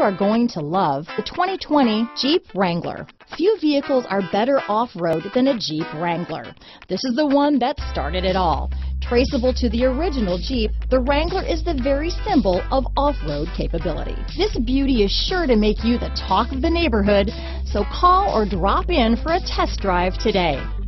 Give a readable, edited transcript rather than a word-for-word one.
are going to love the 2020 Jeep Wrangler. Few vehicles are better off-road than a Jeep Wrangler. This is the one that started it all. Traceable to the original Jeep, the Wrangler is the very symbol of off-road capability. This beauty is sure to make you the talk of the neighborhood, so call or drop in for a test drive today.